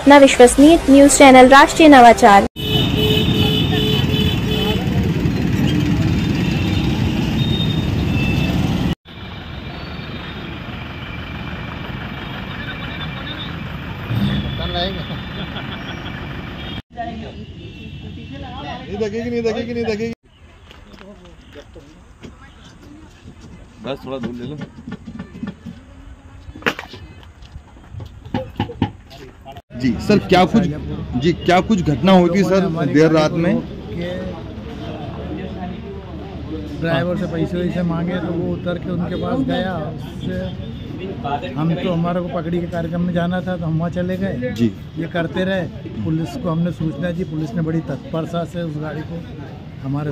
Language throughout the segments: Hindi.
अपना विश्वसनीय न्यूज चैनल राष्ट्रीय नवाचार। नहीं देखेगी बस थोड़ा दूर ले लो। जी सर, क्या कुछ घटना हुई थी सर देर रात में? ड्राइवर से पैसे मांगे तो वो उतर के उनके पास गया। उससे हम तो हमारे को पकड़ी के कार्यक्रम में जाना था तो हम वहाँ चले गए जी। ये करते रहे, पुलिस को हमने सूचना दी, पुलिस ने बड़ी तत्परता से उस गाड़ी को हमारे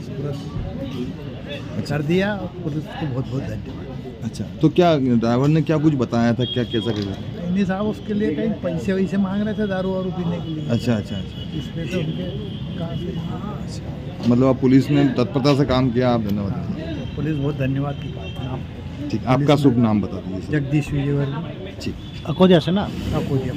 सुपुर्द कर दिया। पुलिस को बहुत बहुत धन्यवाद। अच्छा, तो क्या ड्राइवर ने क्या कुछ बताया था, क्या कैसा नहीं साहब? उसके लिए कहीं पैसे वैसे मांग रहे थे दारू वारू पीने के लिए। अच्छा, इसमें से उनके कहाँ से मतलब आप पुलिस ने तत्परता से काम किया, आप धन्यवाद। पुलिस बहुत धन्यवाद की बात। ठीक, आपका शुभ नाम बता दीजिए। जगदीश विजयवर्गीय। ठीक, अकोदिया से ना? अकोदिया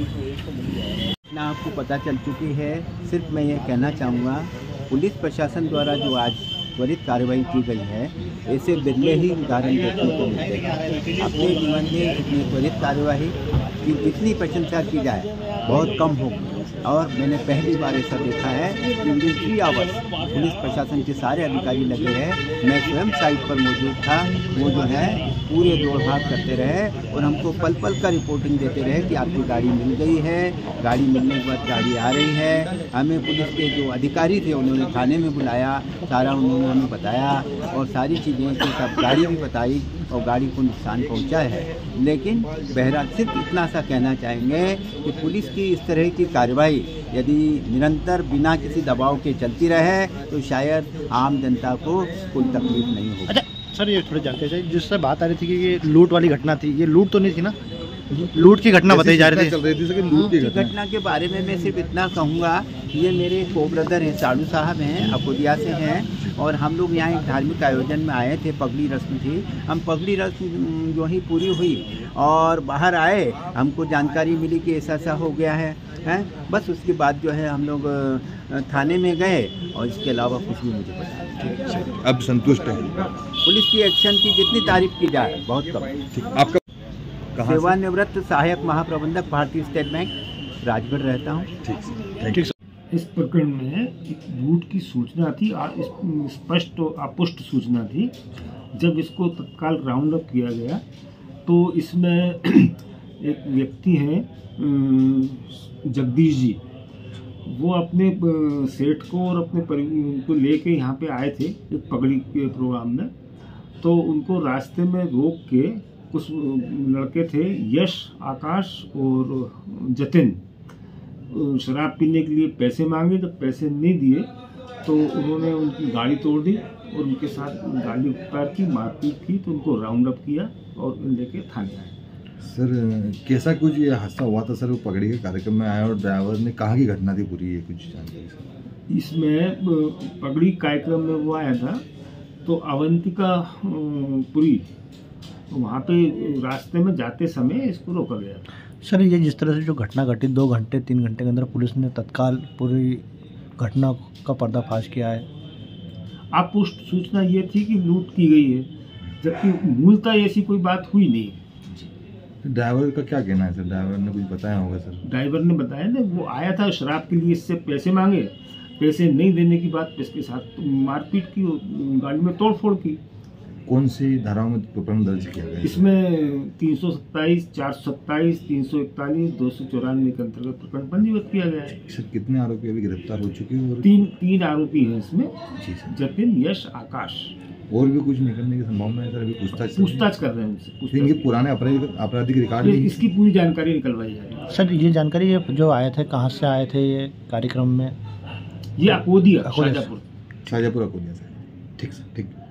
ना आपको पता चल चुकी है। सिर्फ मैं ये कहना चाहूँगा, पुलिस प्रशासन द्वारा जो आज त्वरित कार्रवाई की गई है, ऐसे बिरले ही उदाहरण देखने को मिलते हैं अपने जीवन में। इतनी त्वरित कार्यवाही की जितनी प्रशंसा की जाए बहुत कम होगी। और मैंने पहली बार ऐसा देखा है कि विदिन 3 आवर्स पुलिस प्रशासन के सारे अधिकारी लगे हैं। मैं स्वयं साइट पर मौजूद था। वो जो है पूरे दौड़ भाग करते रहे और हमको पल पल का रिपोर्टिंग देते रहे कि आपकी गाड़ी मिल गई है, गाड़ी मिलने के बाद गाड़ी आ रही है। हमें पुलिस के जो अधिकारी थे उन्होंने थाने में बुलाया, सारा उन्होंने हमें बताया और सारी चीज़ें तो सब गाड़ी भी बताई और गाड़ी को नुकसान पहुंचा है। लेकिन बहरहाल सिर्फ इतना सा कहना चाहेंगे कि पुलिस की इस तरह की कार्रवाई यदि निरंतर बिना किसी दबाव के चलती रहे तो शायद आम जनता को कोई तकलीफ नहीं होगी। अच्छा सर, ये थोड़ी जानकारी चाहिए, जिससे बात आ रही थी कि ये लूट वाली घटना थी, ये लूट तो नहीं थी ना? लूट की घटना बताई जा रही थी। लूट की घटना के बारे में मैं सिर्फ इतना कहूँगा, ये मेरे को ब्रदर हैं, साड़ू साहब हैं, अकोदिया से हैं और हम लोग यहाँ एक धार्मिक आयोजन में आए थे। पगड़ी रस्म थी। हम पगड़ी रस्म जो ही पूरी हुई और बाहर आए, हमको जानकारी मिली कि ऐसा ऐसा हो गया है। बस उसके बाद जो है हम लोग थाने में गए और इसके अलावा कुछ भी मुझे पता नहीं। अब संतुष्ट है? पुलिस की एक्शन की जितनी तारीफ की जाए बहुत कम। आपका सेवानिवृत्त सहायक महाप्रबंधक, भारतीय स्टेट बैंक, राजगढ़ रहता हूँ। ठीक। इस प्रकरण में एक लूट की सूचना थी, स्पष्ट और अपुष्ट सूचना थी। जब इसको तत्काल राउंड अप किया गया तो इसमें एक व्यक्ति हैं जगदीश जी, वो अपने सेठ को और अपने को लेके यहाँ पे आए थे एक पगड़ी के प्रोग्राम में। तो उनको रास्ते में रोक के कुछ लड़के थे, यश, आकाश और जतिन, शराब पीने के लिए पैसे मांगे। जब पैसे नहीं दिए तो उन्होंने उनकी गाड़ी तोड़ दी और उनके साथ गाड़ी उतार की मारपीट की। तो उनको राउंड अप किया और लेके थाने आए। सर, कैसा कुछ ये हादसा हुआ था सर? वो पगड़ी के कार्यक्रम में आया और ड्राइवर ने कहा की घटना थी पूरी, ये कुछ जानकारी सर? इसमें पगड़ी कार्यक्रम में वो आया था तो अवंतिका पुरी, वहाँ पे रास्ते में जाते समय इसको रोका गया। सर, ये जिस तरह से जो घटना घटी 2 घंटे 3 घंटे के अंदर पुलिस ने तत्काल पूरी घटना का पर्दाफाश किया है। अपुष्ट सूचना ये थी कि लूट की गई है, जबकि मूलतः ऐसी कोई बात हुई नहीं। ड्राइवर का क्या कहना है सर? ड्राइवर ने कुछ बताया होगा सर? ड्राइवर ने बताया ना, वो आया था शराब के लिए, इससे पैसे मांगे, पैसे नहीं देने की बात इसके साथ मारपीट की, गाड़ी में तोड़फोड़ की। कौन सी धाराओं में प्रकरण दर्ज किया गया? इसमें 327, 427, 341, 294 के अंतर्गत प्रकरण पंजीबद्ध किया गया है। सर, कितने आरोपी अभी गिरफ्तार हो चुके हैं? तीन आरोपी हैं इसमें। जी सर। जतिन, यश, आकाश। और भी कुछ निकलने की संभावना है सर? अभी पूछताछ कर रहे हैं उनसे। इनके पुराने आपराधिक रिकॉर्ड, इसकी पूरी जानकारी निकलवाई जा रही है। सर, ये जानकारी जो आए थे, कहाँ से आए थे ये कार्यक्रम में? ये अकोदिया, शाहजहाँपुर अकोदिया से। ठीक सर, ठीक।